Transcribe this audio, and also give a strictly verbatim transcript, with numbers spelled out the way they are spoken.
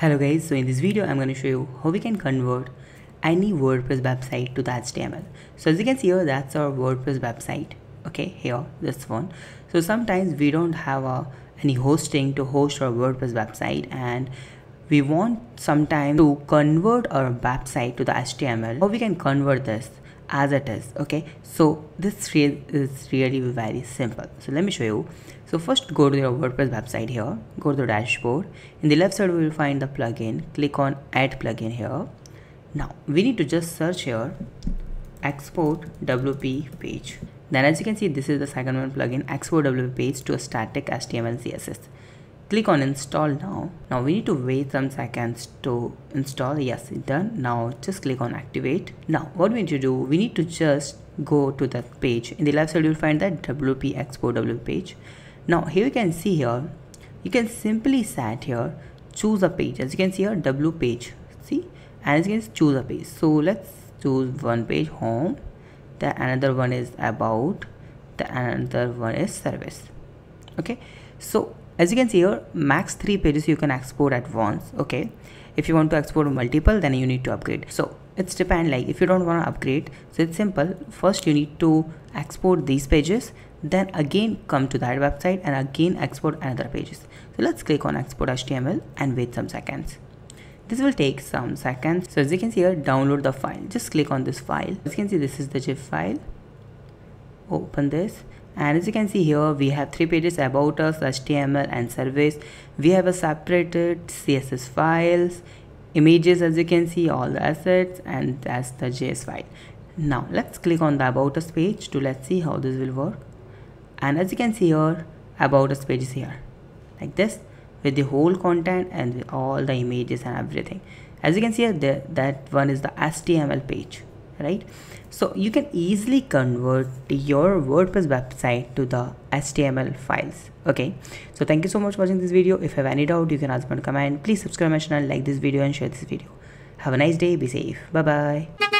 Hello guys, so in this video I'm going to show you how we can convert any WordPress website to the H T M L. So as you can see here, that's our WordPress website. Okay, here, this one. So sometimes we don't have a, any hosting to host our WordPress website, and we want sometime to convert our website to the H T M L. How we can convert this as it is. Okay, so this re is really very simple. So let me show you. So first go to your WordPress website here, go to the dashboard. In the left side we will find the plugin, click on add plugin here. Now we need to just search here export W P page. Then as you can see, this is the second one plugin, export W P page to a static H T M L C S S. Click on install now. Now we need to wait some seconds to install. Yes, it's done. Now just click on activate. Now what we need to do, we need to just go to that page. In the left side you will find that W P export W P page. Now here you can see here, you can simply set here, choose a page. As you can see here, W page, see, and as you can choose a page. So let's choose one page, home, the another one is about, the another one is service. Okay, so as you can see here, max three pages you can export at once. Okay, if you want to export multiple, then you need to upgrade. So it's depend, like if you don't want to upgrade, so it's simple. First you need to export these pages, then again come to that website and again export another pages. So let's click on export H T M L and wait some seconds. This will take some seconds. So as you can see here, download the file. Just click on this file. As you can see, this is the zip file. Open this. And as you can see here, we have three pages, about us, H T M L and service. We have a separated C S S files, images, as you can see, all the assets, and that's the J S file. Now let's click on the about us page to let's see how this will work. And as you can see here, about us page is here like this with the whole content and with all the images and everything. As you can see here, the, that one is the H T M L page, right? So you can easily convert your WordPress website to the H T M L files. Okay, so thank you so much for watching this video. If you have any doubt, you can ask me in comment. Please subscribe my channel, like this video and share this video. Have a nice day, be safe, bye bye.